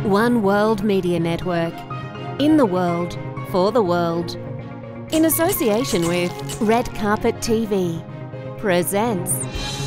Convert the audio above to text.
One World Media Network. In the world, for the world. In association with Red Carpet TV presents